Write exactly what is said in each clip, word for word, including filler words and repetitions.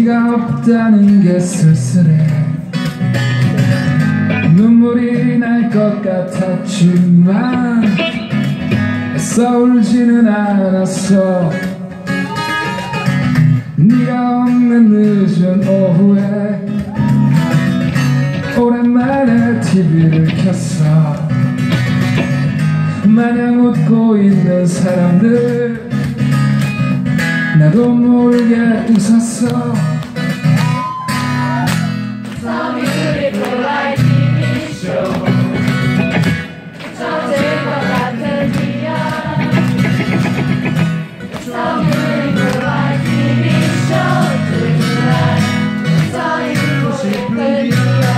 네가 없다는 게 쓸쓸해. 눈물이 날 것 같았지만 애써 울지는 않았어. 네가 없는 늦은 오후에 오랜만에 티비를 켰어. 마냥 웃고 있는 사람들 나도 모르게 웃었어. Some beautiful light 티비 쇼 터질 것 같은 이야. Some beautiful light 티비 쇼 tonight 터지고 싶은 이야.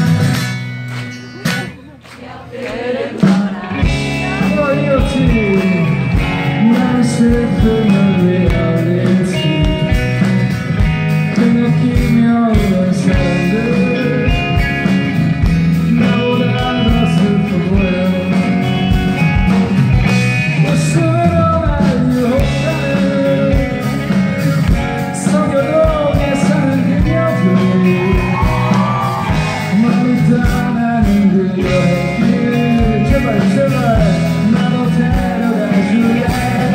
옆길을 떠나 어이없지 난 슬픔을 리얼리티 그 느끼며 우는 사람들 나보다 더 슬퍼 보여. 웃음으로 날 유혹하는 성교동에 사는 그녀들 마음이 떠나는 그 여행길 제발 제발 나도 데려가 줄래.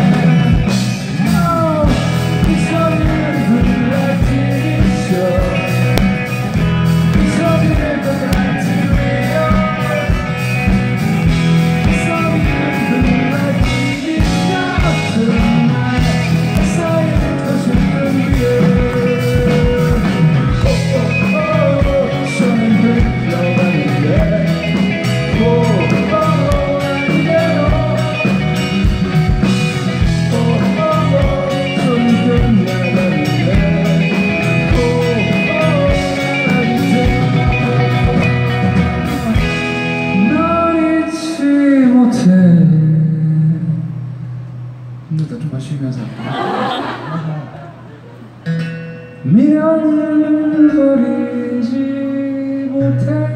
힘들다. 좀 마시면서 미련을 버리지 못해.